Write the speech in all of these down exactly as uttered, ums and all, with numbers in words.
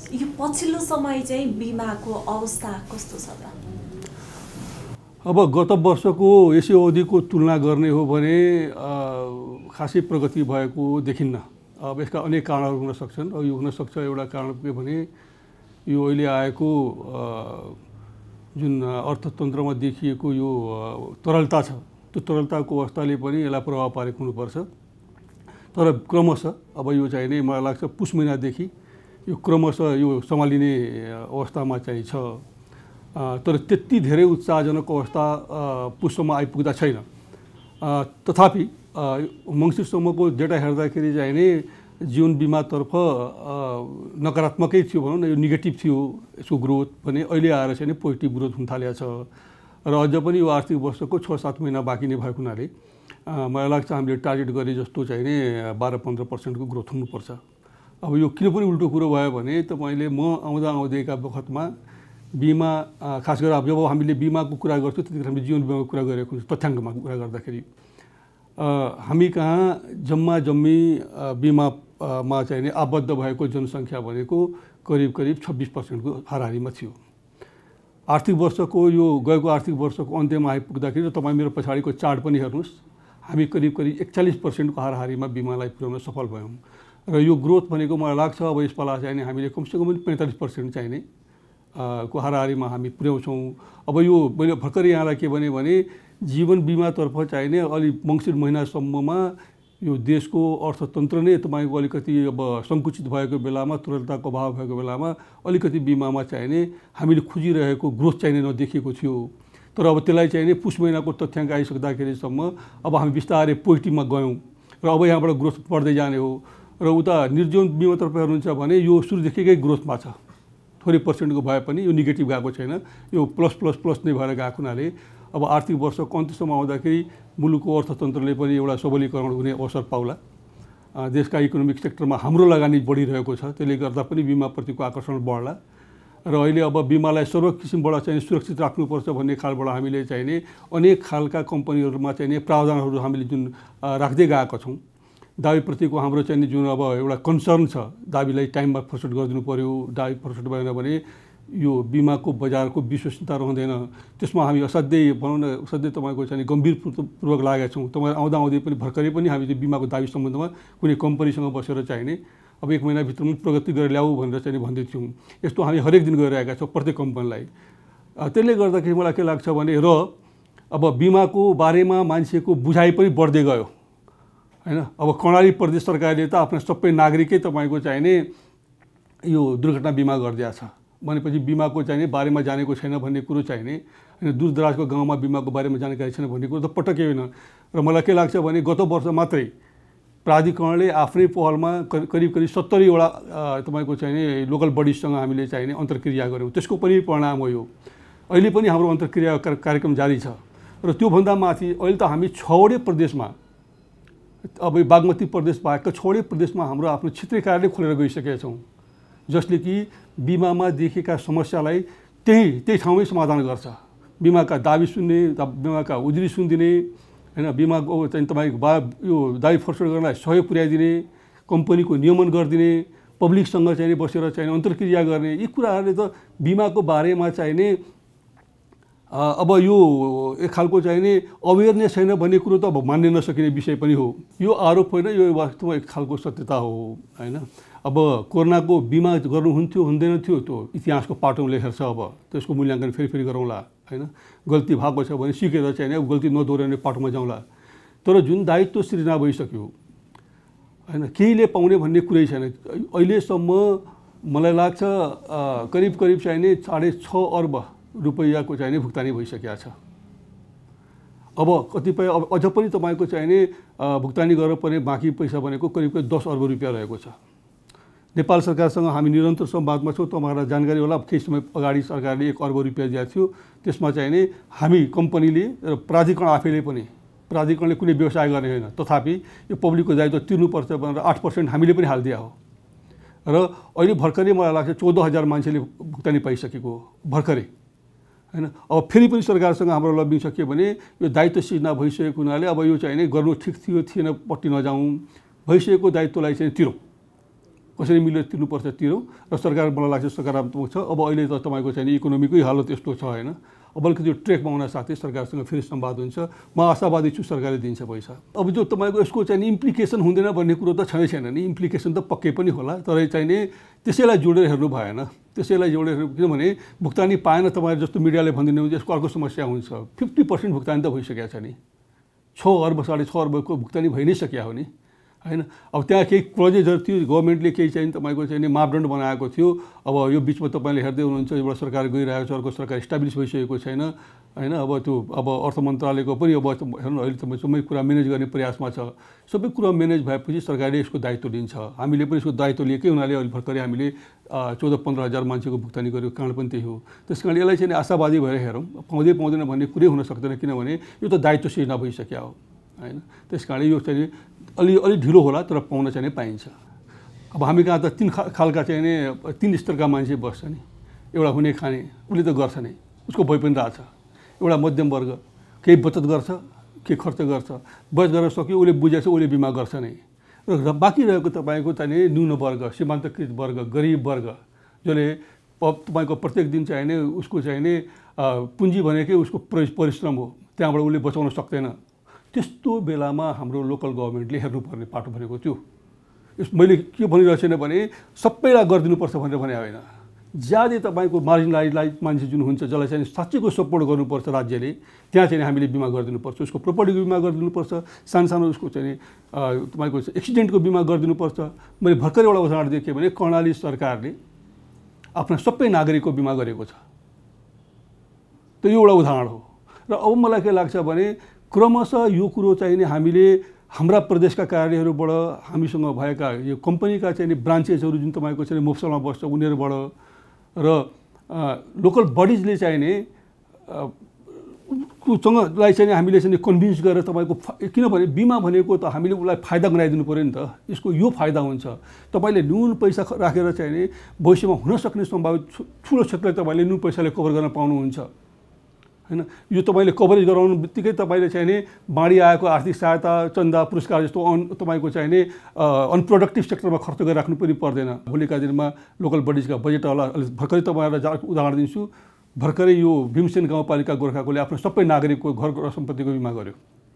यो पछिल्लो समय चाहिँ बिमाको अवस्था कस्तो छ त? अब गत वर्षको यसै अवधिको तुलना गर्ने हो भने खासै प्रगति भएको देखिन्न। अब यसका अनेक कारणहरू हुन सक्छन्। अब यो हुन सक्छ एउटा कारण के भने यो अहिले आएको जुन अर्थतन्त्रमा देखिएको यो तरलता छ, त्यो तरलताको अवस्थाले पनि यसलाई प्रभाव पारेको हुनुपर्छ। तर क्रमशः अब यो चाहिँ नै मलाई लाग्छ पुस महिनादेखि यो क्रमशः यो सम्हालिने अवस्थामा चाहिँ छ। तर त्यति धेरै उत्साहजनक अवस्था पुससम्म आइपुग्दा छैन। तथापि मङ्सिरसम्मको डेटा हेर्दाखेरि चाहिँ नि जीवन बिमातर्फ नकारात्मकै थियो भनौँ न, यो नेगेटिभ थियो यसको ग्रोथ भने, अहिले आएर चाहिँ नि पोजिटिभ ग्रोथ हुन थालेको छ। र अझ पनि यो आर्थिक वर्षको छ सात महिना बाँकी नै भएको हुनाले मलाई लाग्छ हामीले टार्गेट गरे जस्तो चाहिँ नि बाह्र पन्ध्र पर्सेन्टको ग्रोथ हुनुपर्छ। अब यो किन पनि उल्टो कुरो भयो भने तपाईँले म आउँदा आउँदैका बखतमा बिमा खास गरेर अब जब हामीले बिमाको कुरा गर्छौँ त्यतिखेर हामीले जीवन बिमाको कुरा गरेको हुन्छ। तथ्याङ्कमा कुरा गर्दाखेरि हामी कहाँ जम्मा जम्मी बिमामा चाहिँ नि आबद्ध भएको जनसङ्ख्या भनेको करिब करिब छब्बिस पर्सेन्टको हाराहारीमा थियो। आर्थिक वर्षको यो गएको आर्थिक वर्षको अन्त्यमा आइपुग्दाखेरि तपाईँ मेरो पछाडिको चार्ट पनि हेर्नुहोस्, हामी करिब करिब एकचालिस पर्सेन्टको हाराहारीमा बिमालाई पुर्याउन सफल भयौँ। र यो ग्रोथ भनेको मलाई लाग्छ अब यसपाला चाहिँ हामीले कमसेकम पनि पैँतालिस पर्सेन्ट चाहिने को हाराहारीमा हामी पुर्याउँछौँ। अब यो मैले भर्खरै यहाँलाई के भने भने जीवन बिमातर्फ चाहिने अलि मङ्सिर महिनासम्ममा यो देशको अर्थतन्त्र नै तपाईँको अलिकति अब सङ्कुचित भएको बेलामा, तरलताको अभाव भएको बेलामा अलिकति बिमामा चाहिने हामीले खोजिरहेको ग्रोथ चाहिने नदेखिएको थियो। तर अब त्यसलाई चाहिने पुस महिनाको तथ्याङ्क आइसक्दाखेरिसम्म अब हामी बिस्तारै पोजिटिभमा गयौँ र अब यहाँबाट ग्रोथ बढ्दै जाने हो। र उता निर्जीवन बिमातर्फ हेर्नुहुन्छ भने यो सुरुदेखिकै ग्रोथमा छ, थोरै पर्सेन्टको भए पनि यो नेगेटिभ गएको छैन, यो प्लस प्लस प्लस नै भएर गएको हुनाले अब आर्थिक वर्षको अन्त्यसम्म आउँदाखेरि मुलुकको अर्थतन्त्रले पनि एउटा सबलीकरण हुने अवसर पाउला। देशका इकोनोमिक सेक्टरमा हाम्रो लगानी बढिरहेको छ, त्यसले गर्दा पनि बिमाप्रतिको आकर्षण बढ्ला। र अहिले अब बिमालाई सर्व किसिमबाट चाहिँ सुरक्षित राख्नुपर्छ भन्ने खालबाट हामीले चाहिने अनेक खालका कम्पनीहरूमा चाहिने प्रावधानहरू हामीले जुन राख्दै गएका छौँ। दाबीप्रतिको हाम्रो चाहिँ जुन अब एउटा कन्सर्न छ, दाबीलाई टाइममा फर्सट गरिदिनु पऱ्यो, दाबी फर्सट भएन भने यो बिमाको बजारको विश्वसनीयता रहँदैन। त्यसमा हामी असाध्यै भनौँ न असाध्यै तपाईँको चाहिँ गम्भीरपूर्वक लागेका छौँ। तपाईँ आउँदा आउँदै पनि भर्खरै पनि हामी चाहिँ बिमाको दाबी सम्बन्धमा कुनै कम्पनीसँग बसेर चाहिने अब एक महिनाभित्रमा प्रगति गरेर ल्याऊ भनेर चाहिँ भन्दै थियौँ। यस्तो हामी हरेक दिन गरिरहेका छौँ प्रत्येक कम्पनीलाई। त्यसले गर्दाखेरि मलाई के लाग्छ भने र अब बिमाको बारेमा मान्छेको बुझाइ पनि बढ्दै गयो हैन। अब कर्णाली प्रदेश सरकारले त आफ्ना सबै नागरिकै तपाईँको चाहिने यो दुर्घटना बिमा गरिदिएको छ भनेपछि बिमाको चाहिने बारेमा जानेको छैन भन्ने कुरो चाहिने हैन, दूरदराजको गाउँमा बिमाको बारेमा जानकारी छैन भन्ने कुरो त पटक्कै होइन। र मलाई के लाग्छ भने गत वर्ष मात्रै प्राधिकरणले आफ्नै पहलमा करिब करिब सत्तरीवटा तपाईँको चाहिने लोकल बडिजसँग हामीले चाहिने अन्तर्क्रिया गऱ्यौँ। त्यसको पनि परिणाम हो यो। अहिले पनि हाम्रो अन्तर्क्रिया कार्यक्रम जारी छ। र त्योभन्दा माथि अहिले त हामी छवटै प्रदेशमा, अब बागमती प्रदेश बाहेकका छवटै प्रदेशमा हाम्रो आफ्नो क्षेत्रीय कार्यालय खोलेर गइसकेका छौँ, जसले कि बिमामा देखेका समस्यालाई त्यही त्यही ठाउँमै समाधान गर्छ। बिमाका दाबी सुन्ने, बिमाका उजुरी सुनिदिने हैन, बिमाको चाहिँ तपाईँको बा यो दाबी फर्सट गर्नलाई सहयोग पुर्याइदिने, कम्पनीको नियमन गरिदिने, पब्लिकसँग चाहिँ बसेर चाहिँ अन्तर्क्रिया गर्ने, यी कुराहरूले त बिमाको बारेमा चाहिने अब यो एक खालको चाहिने अवेरनेस छैन भन्ने कुरो त अब मान्ने नसकिने विषय पनि हो। यो आरोप होइन, यो वास्तवमा एक खालको सत्यता हो हैन। अब कोरोनाको बिमा गर्नुहुन्थ्यो हुँदैन थियो त्यो इतिहासको पाटोमा लेखेर छ। अब त्यसको मूल्याङ्कन फेरि फेरि गरौँला हैन। गल्ती भएको छ भने सिकेर चाहिँ अब गल्ती नदोहोऱ्याउने पाटोमा जाउँला। तर जुन दायित्व सृजना भइसक्यो हैन, केहीले पाउने भन्ने कुरै छैन। अहिलेसम्म मलाई लाग्छ करिब करिब चाहिने साढे छ अर्ब रुपैयाँको चाहिने भुक्तानी भइसकेको छ। अब कतिपय अब अझ पनि तपाईँको चाहिने भुक्तानी गरेर पर्ने बाँकी पैसा भनेको करिब करिब दस अर्ब रुपियाँ रहेको छ। नेपाल सरकारसँग हामी निरन्तर संवादमा छौँ। तपाईँहरूलाई जानकारी होला केही समय अगाडि सरकारले एक अर्ब रुपियाँ दिएको थियो। त्यसमा चाहिने हामी कम्पनीले र प्राधिकरण आफैले पनि, प्राधिकरणले कुनै व्यवसाय गर्ने होइन, तथापि यो पब्लिकको दायित्व तिर्नुपर्छ भनेर आठ पर्सेन्ट हामीले पनि हालिदिया हो। र अहिले भर्खरै मलाई लाग्छ चौध हजार मान्छेले भुक्तानी पाइसकेको हो भर्खरै हैन। अब फेरि पनि सरकारसँग हाम्रो लबिङ सकियो भने यो दायित्व सिर्जना भइसकेको हुनाले अब यो चाहिने गर्नु ठिक थियो थिएन पट्टि नजाउँ, भइसकेको दायित्वलाई चाहिँ तिरौँ कसरी मिलेर तिर्नुपर्छ तिरौँ र सरकार मलाई लाग्छ सकारात्मक छ। अब अहिले त तपाईँको चाहिँ इकोनोमीकै हालत यस्तो छ होइन, अब अलिकति ट्रेकमा आउन साथै सरकारसँग फेरि संवाद हुन्छ। म आशावादी छु सरकारले दिन्छ पैसा। अब जो तपाईँको यसको चाहिँ इम्प्लिकेसन हुँदैन भन्ने कुरो त छँदै छैन नि, इम्प्लिकेसन त पक्कै पनि होला, तर चाहिँ नि त्यसैलाई जोडेर हेर्नु भएन। त्यसैलाई जोडेर किनभने भुक्तानी पाएन तपाईँहरू जस्तो मिडियाले भनिदिनु हुन्छ यसको अर्को समस्या हुन्छ। फिफ्टी पर्सेन्ट भुक्तानी त भइसकेको छ नि, छ अर्ब साढे छ अर्बको भुक्तानी भइ नै सकिया हो नि होइन। अब त्यहाँ केही क्लोजेजहरू थियो, गभर्मेन्टले केही चाहिँ तपाईँको चाहिँ मापदण्ड बनाएको थियो। अब यो बिचमा तपाईँले हेर्दै हुनुहुन्छ एउटा सरकार गइरहेको छ, अर्को सरकार इस्टाब्लिस भइसकेको छैन होइन। अब त्यो अब अर्थ मन्त्रालयको पनि अब हेर्नु अहिले तपाईँ सबै कुरा म्यानेज गर्ने प्रयासमा छ। सबै कुरा म्यानेज भएपछि सरकारले यसको दायित्व लिन्छ। हामीले पनि यसको दायित्व लिएकै हुनाले अहिले भर्खरै हामीले चौध पन्ध्र हजार मान्छेको भुक्तानी गरेको कारण पनि त्यही हो। त्यस कारणले यसलाई चाहिँ आशावादी भएर हेरौँ, पाउँदै पाउँदैन भन्ने कुरै हुन सक्दैन, किनभने यो त दायित्व सिर्जना भइसक्यो हो होइन। त्यस कारणले यो चाहिँ अलि अलि ढिलो होला तर पाउन चाहिँ पाइन्छ। अब हामी कहाँ त तिन खालका चाहिँ नि तिन स्तरका मान्छे बस्छ नि, एउटा हुने खाने उसले त गर्छ नै, उसको भइ पनि रहेछ। एउटा मध्यम वर्ग केही बचत गर्छ, केही खर्च गर्छ, बचत गर्न सक्यो उसले बुझेछ उसले बिमा गर्छ नै। र बाँकी रहेको तपाईँको चाहिँ न्यून वर्ग, सीमान्तकृत वर्ग, गरिब वर्ग जसले तपाईँको प्रत्येक दिन चाहिँ नि उसको चाहिँ नि पुँजी भनेकै उसको परिश्रम हो, त्यहाँबाट उसले बचाउन सक्दैन। त्यस्तो बेलामा हाम्रो लोकल गभर्मेन्टले हेर्नुपर्ने पाटो भनेको त्यो। यस मैले के भनिरहेको छैन भने सबैलाई गरिदिनुपर्छ भनेर भने होइन, ज्यादै तपाईँको मार्जिनलाइज मान्छे जुन हुन्छ जसलाई चाहिँ साँच्चैको सपोर्ट गर्नुपर्छ राज्यले, त्यहाँ चाहिँ हामीले बिमा गरिदिनुपर्छ। उसको प्रोपर्टीको बिमा गरिदिनुपर्छ, सानो सानो उसको चाहिँ तपाईँको एक्सिडेन्टको बिमा गरिदिनुपर्छ। मैले भर्खर एउटा उदाहरण देखेँ भने कर्णाली सरकारले आफ्ना सबै नागरिकको बिमा गरेको छ, त्यो एउटा उदाहरण हो। र अब मलाई के लाग्छ भने क्रमशः यो कुरो चाहिँ नि हामीले हाम्रा प्रदेशका कार्यालयहरूबाट हामीसँग भएका यो कम्पनीका चाहिँ नि ब्रान्चेसहरू जुन तपाईँको चाहिँ मोफसलमा बस्छ उनीहरूबाट र लोकल बडिजले चाहिँ नि सँगलाई चाहिँ हामीले चाहिँ कन्भिन्स गरेर तपाईँको किनभने बिमा भनेको त हामीले उसलाई फाइदा गराइदिनु पऱ्यो नि त। यसको यो फाइदा हुन्छ, तपाईँले नुन पैसा राखेर चाहिँ नि भविष्यमा हुन सक्ने सम्भावित ठुलो क्षेत्रलाई तपाईँले नुन पैसाले कभर गर्न पाउनुहुन्छ होइन। यो तपाईँले कभरेज गराउनु बित्तिकै तपाईँले चाहिँ नि बाढी आएको आर्थिक सहायता, चन्दा, पुरस्कार जस्तो अन तपाईँको चाहिँ नि अनप्रोडक्टिभ सेक्टरमा खर्च गरिराख्नु पनि पर्दैन। भोलिका दिनमा लोकल बडिजका बजेट होला। भर्खरै तपाईँहरूलाई उदाहरण दिन्छु, भर्खरै यो भीमसेन गाउँपालिका गोर्खाकोले आफ्नो सबै नागरिकको घर सम्पत्तिको बिमा गर्यो।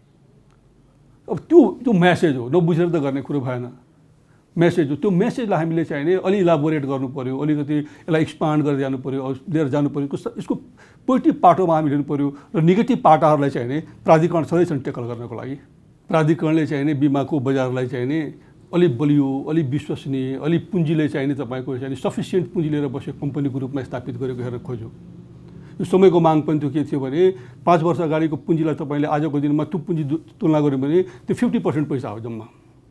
अब त्यो त्यो म्यासेज हो, नबुझेर त गर्ने कुरो भएन, म्यासेज हो। त्यो मेसेजलाई हामीले चाहिँ नि अलि इलाबोरेट गर्नु पऱ्यो, अलिकति यसलाई एक्सपान्ड गरेर जानु पऱ्यो, लिएर जानु पऱ्यो। यसको पोजिटिभ पाटोमा हामी हेर्नु पऱ्यो र नेगेटिभ पाटाहरूलाई चाहिँ नि प्राधिकरण सधैँ छन् टेकल गर्नको लागि। प्राधिकरणले चाहिँ नि बिमाको बजारलाई चाहिँ नि अलिक बलियो, अलिक विश्वसनीय, अलिक पुँजीले चाहिँ नि तपाईँको चाहिँ सफिसियन्ट पुँजी लिएर बसेको कम्पनीको रूपमा स्थापित गरेको हेरेर खोज्यो। यो समयको माग पनि त्यो के थियो भने पाँच वर्ष अगाडिको पुँजीलाई तपाईँले आजको दिनमा त्यो पुँजी तुलना गर्यो भने त्यो फिफ्टी पर्सेन्ट पैसा हो जम्मा।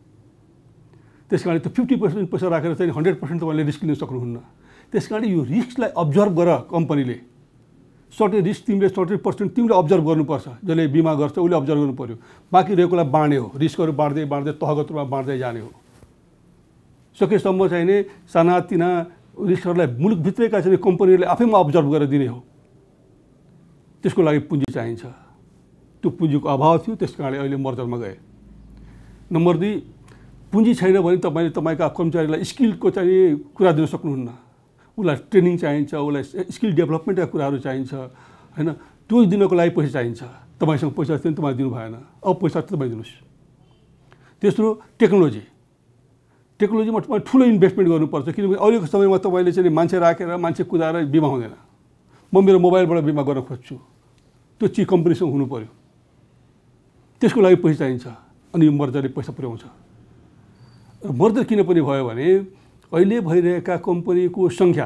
त्यस कारणले त्यो फिफ्टी पर्सेन्ट पैसा राखेर चाहिँ हन्ड्रेड पर्सेन्ट तपाईँले रिस्क लिन सक्नुहुन्न। त्यस कारणले यो रिस्कलाई अब्जर्भ गर कम्पनीले, सर्टेन रिस्क तिमीले सर्टेन पर्सेन्ट तिमीले अब्जर्भ गर्नुपर्छ। जसले बिमा गर्छ उसले अब्जर्भ गर्नु पऱ्यो, बाँकी रहेकोलाई बाँड्ने हो, रिस्कहरू बाँड्दै बाँड्दै तहगत रूपमा बाँड्दै जाने हो। सकेसम्म चाहिँ नि सानातिना रिस्कहरूलाई मुलुकभित्रैका चाहिँ कम्पनीहरूले आफैमा अब्जर्भ गरेर दिने हो। त्यसको लागि पुँजी चाहिन्छ, त्यो पुँजीको अभाव थियो, त्यस कारणले अहिले मर्जरमा गए। नम्बर दुई, पुँजी छैन भने तपाईँले तपाईँका कर्मचारीलाई स्किलको चाहिँ कुरा दिन सक्नुहुन्न। उसलाई ट्रेनिङ चाहिन्छ, उसलाई स्किल डेभलपमेन्टका कुराहरू चाहिन्छ होइन। त्यो दिनको लागि पैसा चाहिन्छ, तपाईँसँग पैसा थियो भने तपाईँले दिनु भएन, अब पैसा तपाईँ दिनुहोस्। तेस्रो, टेक्नोलोजी। टेक्नोलोजीमा तपाईँ ठुलो इन्भेस्टमेन्ट गर्नुपर्छ, किनभने अहिलेको समयमा तपाईँले चाहिँ मान्छे राखेर मान्छे कुदाएर बिमा हुँदैन। म मेरो मोबाइलबाट बिमा गर्न खोज्छु, त्यो चिज कम्पनीसँग हुनु पऱ्यो, त्यसको लागि पैसा चाहिन्छ, अनि यो मर्जरले पैसा पुर्याउँछ। मर्जर किन पनि भयो भने अहिले भइरहेका कम्पनीको सङ्ख्या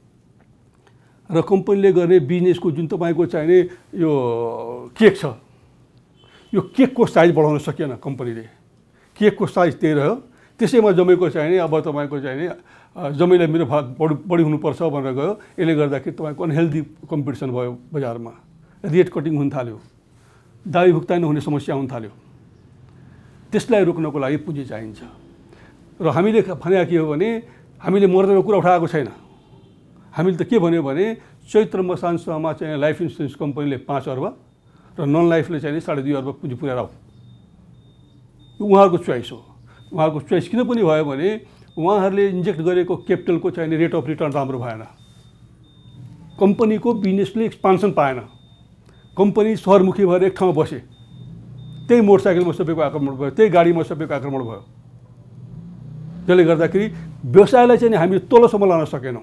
र कम्पनीले गर्ने बिजनेसको जुन तपाईँको चाहिने यो केक छ, यो केकको साइज बढाउन सकिएन कम्पनीले। केकको साइज त्यही रह्यो, त्यसैमा जमेको चाहिने अब तपाईँको चाहिने जमेलाई मेरो भाग बढी बढी हुनुपर्छ भनेर गयो। यसले गर्दाखेरि तपाईँको अनहेल्दी कम्पिटिसन भयो बजारमा, रेट कटिङ हुन थाल्यो, दाबी भुक्तानी नहुने समस्या हुन थाल्यो। त्यसलाई रोक्नको लागि पुँजी चाहिन्छ। र हामीले भने के हो भने हामीले मर्जरको कुरा उठाएको छैन। हामीले त के भन्यो भने चैत्र मसान्तसम्ममा चाहिँ लाइफ इन्सुरेन्स कम्पनीले पाँच अर्ब र नन लाइफले चाहिँ साढे दुई अर्ब पुँजी पुर्याएर उहाँहरूको चोइस हो। उहाँहरूको चोइस किन पनि भयो भने उहाँहरूले इन्जेक्ट गरेको क्यापिटलको चाहिने रेट अफ रिटर्न राम्रो भएन, कम्पनीको बिजनेसले एक्सपान्सन पाएन, कम्पनी सहरमुखी भएर एक ठाउँमा बसे, त्यही मोटरसाइकलमा सबैको आक्रमण भयो, त्यही गाडीमा सबैको आक्रमण भयो। त्यसले गर्दाखेरि व्यवसायलाई चाहिँ हामीले तलसम्म लान सकेनौँ।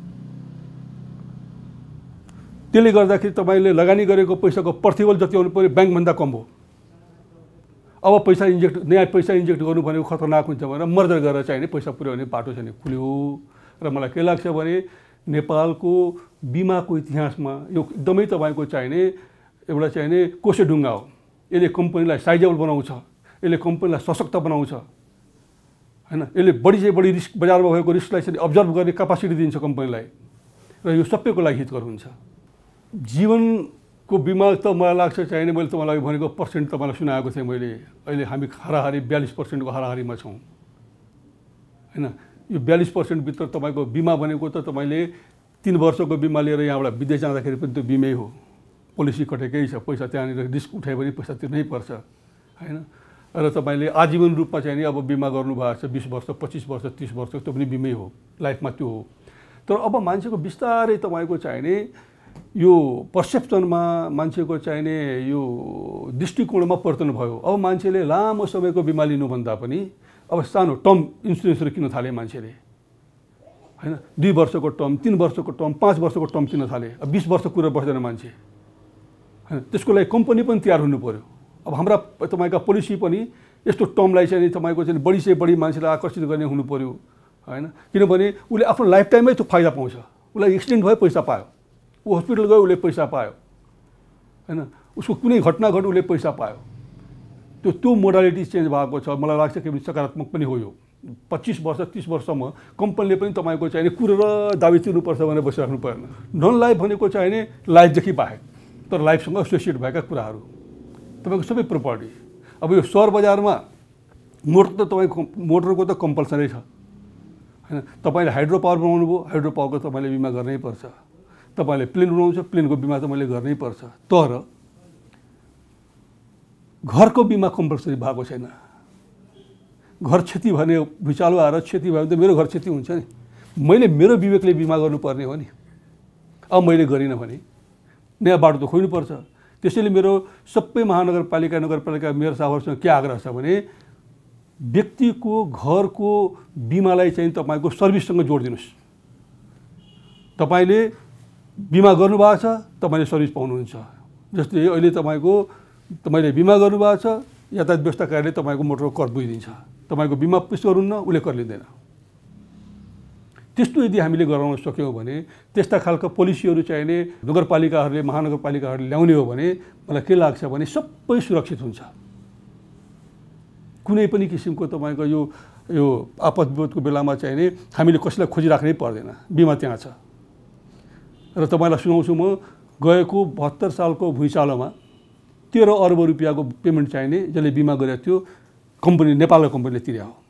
त्यसले गर्दाखेरि तपाईँले लगानी गरेको पैसाको प्रतिफल जति आउनु पर्यो ब्याङ्कभन्दा कम हो। अब पैसा इन्जेक्ट नयाँ पैसा इन्जेक्ट गर्नु भनेको खतरनाक हुन्छ भनेर मर्जर गरेर चाहिने पैसा पुर्याउने बाटो चाहिँ खुल्यो। र मलाई के लाग्छ भने नेपालको बिमाको इतिहासमा यो एकदमै तपाईँको चाहिने एउटा चाहिने कोसेढुङ्गा हो। यसले कम्पनीलाई साइजेबल बनाउँछ, यसले कम्पनीलाई सशक्त बनाउँछ हैन, यसले बढी चाहिँ बढी रिस्क बजारमा भएको रिस्कलाई चाहिँ अब्जर्भ गर्ने क्यापासिटी दिन्छ कम्पनीलाई र यो सबैको लागि हितकर हुन्छ। जीवनको बिमा त मलाई लाग्छ चाहिने मैले तपाईँलाई भनेको पर्सेन्ट तपाईँलाई सुनाएको थिएँ मैले, अहिले हामी हाराहारी बयालिस पर्सेन्टको हाराहारीमा छौँ हैन। यो बयालिस पर्सेन्टभित्र तपाईँको बिमा भनेको त तपाईँले तिन वर्षको बिमा लिएर यहाँबाट विदेश जाँदाखेरि पनि त्यो बिमै हो, पोलिसी कटेकै छ, पैसा त्यहाँनिर रिस्क उठायो भने पैसा तिर्नै पर्छ हैन। र तपाईँले आजीवन रूपमा चाहिँ नि अब बिमा गर्नुभएको छ बिस वर्ष पच्चिस वर्ष तिस वर्ष त्यो पनि बिमै हो, लाइफमा त्यो हो। तर अब मान्छेको बिस्तारै तपाईँको चाहिने यो पर्सेप्सनमा मान्छेको चाहिने यो दृष्टिकोणमा परिवर्तन भयो। अब मान्छेले लामो समयको बिमा लिनुभन्दा पनि अब सानो टर्म इन्सुरेन्सहरू किन्न थाले मान्छेले हैन। दुई वर्षको टर्म, तीन वर्षको टर्म, पाँच वर्षको टर्म किन्न थाले। अब बिस वर्ष कुरा बस्दैन मान्छे हैन। त्यसको लागि कम्पनी पनि तयार हुनु पर्यो। अब हाम्रा तपाईँका पोलिसी पनि यस्तो टर्मलाई चाहिँ तपाईँको चाहिँ बढी से बढी मान्छेलाई आकर्षित गर्ने हुनु पर्यो हैन। किनभने उसले आफ्नो लाइफ टाइममै त्यो फाइदा पाउँछ। उसलाई एक्सिडेन्ट भयो पैसा पायो, ऊ हस्पिटल गयो उसले पैसा पायो हैन, उसको कुनै घटना घट्यो उसले पैसा पायो। त्यो त्यो मोडालिटी चेन्ज भएको छ। मलाई लाग्छ कि सकारात्मक पनि हो यो। पच्चिस वर्ष तीस वर्षसम्म कम्पनीले पनि तपाईँको चाहिने कुरो र दाबी तिर्नुपर्छ भनेर बसिराख्नु परेन। नन लाइफ भनेको चाहिने लाइफदेखि बाहेक तर लाइफसँग एसोसिएट भएका कुराहरू तपाईँको सबै प्रोपर्टी। अब यो सहर बजारमा मोटर त तपाईँको मोटरको त कम्पलसरी छ हैन। तपाईँले हाइड्रो पावर बनाउनु भयो, हाइड्रो पावरको तपाईँले बिमा गर्नै पर्छ। तपाईँले प्लेन बनाउनु छ, प्लेनको बिमा त मैले गर्नै पर्छ। तर घरको बिमा कम्पलसरी भएको छैन। घर क्षति भने भुइँचालो आएर क्षति भयो भने त मेरो घर क्षति हुन्छ नि, मैले मेरो विवेकले बिमा गर्नुपर्ने हो नि। अब मैले गरिनँ भने नयाँ बाटो त खोज्नुपर्छ। त्यसैले मेरो सबै महानगरपालिका नगरपालिका मेयर साहबहरूसँग के आग्रह छ भने व्यक्तिको घरको बिमालाई चाहिँ तपाईँको सर्भिससँग जोडिदिनुहोस्। तपाईँले बिमा गर्नुभएको छ, तपाईँले सर्भिस पाउनुहुन्छ। जस्तै अहिले तपाईँको तपाईँले बिमा गर्नुभएको छ, यातायात व्यवस्थाकारले तपाईँको मोटरको कर बुझिदिन्छ, तपाईँको बिमा पेस गर्नुहुन्न उसले कर लिँदैन। त्यस्तो यदि हामीले गराउन सक्यौँ भने त्यस्ता खालका पोलिसीहरू चाहिने नगरपालिकाहरूले महानगरपालिकाहरूले ल्याउने हो भने मलाई के लाग्छ भने सबै सुरक्षित हुन्छ। कुनै पनि किसिमको तपाईँको यो यो आपद विपदको बेलामा चाहिने हामीले कसैलाई खोजिराख्नै पर्दैन, बिमा त्यहाँ छ। र तपाईँलाई सुनाउँछु म गएको बहत्तर सालको भुइँचालोमा तेह्र अर्ब रुपियाँको पेमेन्ट चाहिने जसले बिमा गरेको थियो कम्पनी नेपालको कम्पनीले तिर्या हो।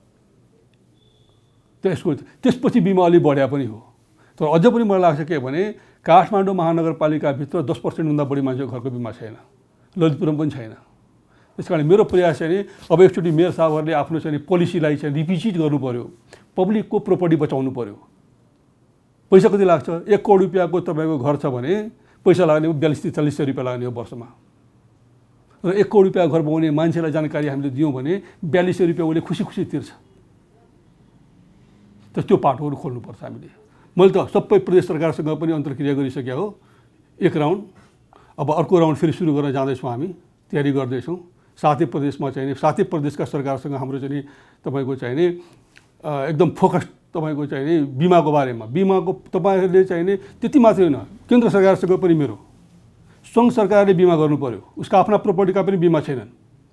त्यसको त्यसपछि बिमा अलि बढ्या पनि हो। तर अझ पनि मलाई लाग्छ के भने काठमाडौँ महानगरपालिकाभित्र दस पर्सेन्टभन्दा बढी मान्छेको घरको बिमा छैन, ललितपुरमा पनि छैन। त्यस कारण मेरो प्रयास चाहिँ अब एकचोटि मेयर साहबहरूले आफ्नो चाहिँ पोलिसीलाई चाहिँ रिभिजिट गर्नु पर्यो, पब्लिकको प्रोपर्टी बचाउनु पर्यो। पैसा कति लाग्छ? एक करोड रुपियाँको तपाईँको घर छ भने पैसा लाग्ने हो बयालिस चालिस सय रुपियाँ लाग्ने हो वर्षमा। र एक करोड रुपियाँ घर बनाउने मान्छेलाई जानकारी हामीले दियौँ भने बयालिस सय रुपियाँ उसले खुसी खुसी तिर्छ। त त्यो पाटोहरू खोल्नुपर्छ हामीले। मैले त सबै प्रदेश सरकारसँग पनि अन्तर्क्रिया गरिसकेँ हो एक राउन्ड। अब अर्को राउन्ड फेरि सुरु गर्न जाँदैछौँ, हामी तयारी गर्दैछौँ। सातै प्रदेशमा चाहिने सातै प्रदेशका सरकारसँग हाम्रो चाहिँ तपाईँको चाहिने एकदम फोकस तपाईँको चाहिने बिमाको बारेमा। बिमाको तपाईँहरूले चाहिने त्यति मात्रै होइन, केन्द्र सरकारसँग पनि मेरो सङ्घ सरकारले बिमा गर्नु पर्यो। उसका आफ्ना प्रोपर्टीका पनि बिमा छैनन्।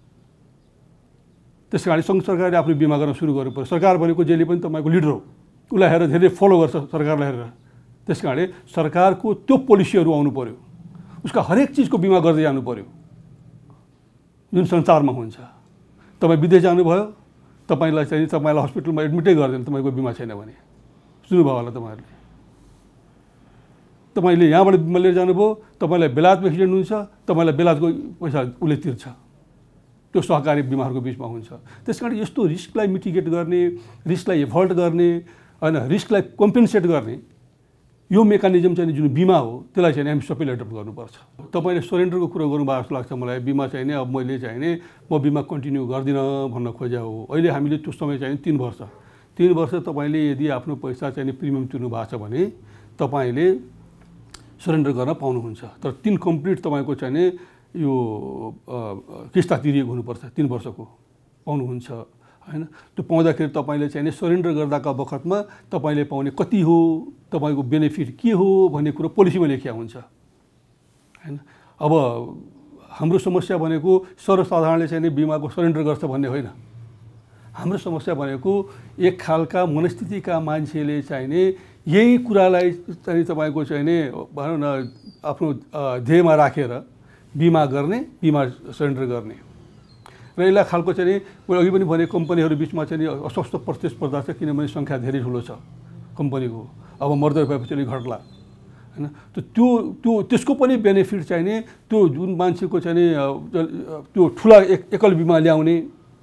त्यस कारण सङ्घ सरकारले आफ्नो बिमा गर्न सुरु गर्नु पर्यो। सरकार भनेको जहिले पनि तपाईँको लिडर हो, उसलाई हेरेर धेरै फलो गर्छ सरकारलाई हेरेर। त्यस कारणले सरकारको त्यो पोलिसीहरू आउनु पर्यो, उसका हरेक चिजको बिमा गर्दै जानु पर्यो जुन संसारमा हुन्छ। तपाईँ विदेश जानुभयो, तपाईँलाई चाहिँ तपाईँलाई हस्पिटलमा एडमिटै गर्दैन तपाईँको बिमा छैन भने, सुन्नुभयो होला तपाईँहरूले। तपाईँले यहाँबाट बिमा लिएर जानुभयो, तपाईँलाई बेलायतमा एक्सिडेन्ट हुन्छ, तपाईँलाई बेलायतको पैसा उसले तिर्छ। त्यो सहकारी बिमाहरूको बिचमा हुन्छ। त्यसकारण यस्तो रिस्कलाई मिटिगेट गर्ने, रिस्कलाई एभोइड गर्ने होइन, रिस्कलाई कम्पेन्सेट गर्ने यो मेकानिजम चाहिँ जुन बिमा हो त्यसलाई चाहिँ हामी सबैले एडप्ट गर्नुपर्छ। तपाईँले सरेन्डरको कुरो गर्नुभएको जस्तो लाग्छ मलाई। बिमा चाहिँ नि अब मैले चाहिँ नि म बिमा कन्टिन्यू गर्दिनँ भन्न खोजे हो। अहिले हामीले त्यो समय चाहिँ तीन वर्ष तीन वर्ष तपाईँले यदि आफ्नो पैसा चाहिँ प्रिमियम तिर्नु भएको छ भने तपाईँले सरेन्डर गर्न पाउनुहुन्छ। तर तीन कम्प्लिट तपाईँको चाहिँ नि यो किस्ता तिरिएको हुनुपर्छ, तीन वर्षको पाउनुहुन्छ होइन। त्यो पाउँदाखेरि तपाईँले चाहिँ सरेन्डर गर्दाका बखतमा तपाईँले पाउने कति हो, तपाईँको बेनिफिट के हो भन्ने कुरो पोलिसीमा लेखिया हुन्छ होइन। अब हाम्रो समस्या भनेको सर्वसाधारणले चाहिँ बिमाको सरेन्डर गर्छ भन्ने होइन। हाम्रो समस्या भनेको एक खालका मनस्थितिका मान्छेले चाहिने यही कुरालाई चाहिँ तपाईँको चाहिने भनौँ न आफ्नो ध्येयमा राखेर बिमा गर्ने, बिमा सरेन्डर गर्ने र यसलाई खालको चाहिँ मैले अघि पनि भने कम्पनीहरू बिचमा चाहिँ अस्वस्थ प्रतिस्पर्धा छ, किनभने सङ्ख्या धेरै ठुलो छ कम्पनीको। अब मर्दै भएपछि अलिक घट्ला होइन। त त्यो त्यो त्यसको पनि बेनिफिट चाहिने त्यो जुन मान्छेको चाहिँ त्यो ठुला एक एकल बिमा ल्याउने,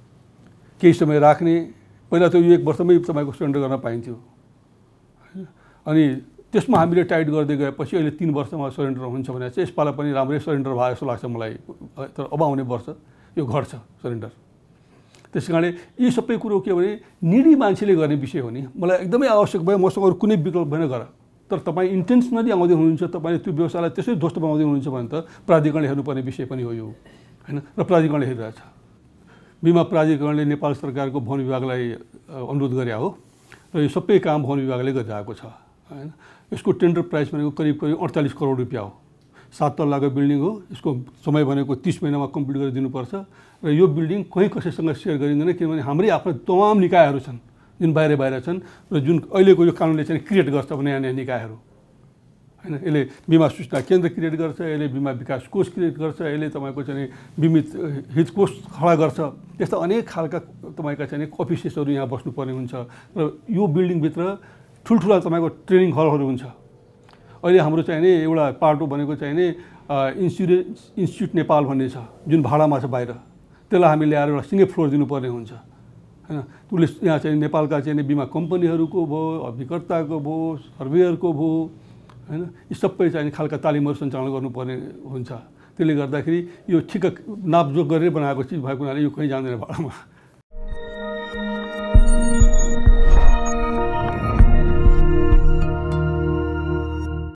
केही समय राख्ने, पहिला त यो एक वर्षमै तपाईँको सरेन्डर गर्न पाइन्थ्यो होइन। अनि त्यसमा हामीले टाइट गर्दै गएपछि अहिले तीन वर्षमा सरेन्डर हुन्छ भने चाहिँ यसपालि पनि राम्रै सरेन्डर भयो जस्तो लाग्छ मलाई। तर अब आउने वर्ष यो घट्छ सरेन्डर। त्यस कारणले यी सबै कुरो के भने निडी मान्छेले गर्ने विषय हो नि। मलाई एकदमै आवश्यक भयो, मसँग अरू कुनै विकल्प भएन गर। तर तपाईँ इन्टेन्सनली आउँदै हुनुहुन्छ, तपाईँले त्यो व्यवसायलाई त्यसै ध्वस्त बनाउँदै हुनुहुन्छ भने त प्राधिकरणले हेर्नुपर्ने विषय पनि हो यो होइन। र प्राधिकरणले हेरिरहेछ। बिमा प्राधिकरणले नेपाल सरकारको भवन विभागलाई अनुरोध गरे हो र यो सबै काम भवन विभागले गरिरहेको छ होइन। यसको टेन्डर प्राइस भनेको करिब करिब अडचालिस करोड रुपियाँ हो। सात तल्लाको बिल्डिङ हो। यसको समय भनेको तिस महिनामा कम्प्लिट गरेर दिनुपर्छ र यो बिल्डिङ कहीँ कसैसँग सेयर गरिँदैन, किनभने हाम्रै आफ्नो तमाम निकायहरू छन् जुन बाहिर बाहिर छन् र जुन अहिलेको यो कानुनले चाहिँ क्रिएट गर्छ नयाँ नयाँ निकायहरू होइन। यसले बिमा सूचना केन्द्र क्रिएट गर्छ, यसले बिमा विकास कोष क्रिएट गर्छ, यसले तपाईँको चाहिँ बिमित हित कोष खडा गर्छ। त्यस्ता अनेक खालका तपाईँका चाहिँ अफिसेसहरू यहाँ बस्नुपर्ने हुन्छ र यो बिल्डिङभित्र ठुल्ठुला तपाईँको ट्रेनिङ हलहरू हुन्छ। अहिले हाम्रो चाहिने एउटा पार्टो भनेको चाहिने इन्स्युरेन्स इन्स्टिट्युट नेपाल भन्ने छ जुन भाडामा छ बाहिर, त्यसलाई हामी ल्याएर एउटा सिङ्गै फ्लोर दिनुपर्ने हुन्छ होइन। उसले यहाँ चाहिँ नेपालका चाहिँ बिमा कम्पनीहरूको भयो, अभिकर्ताको भयो, सर्वेयरको भयो होइन, यी सबै चाहिँ खालका तालिमहरू सञ्चालन गर्नुपर्ने हुन्छ। त्यसले गर्दाखेरि यो ठिक नापजोक गरेर बनाएको चिज भएको हुनाले यो कहीँ जाँदैन भाडामा।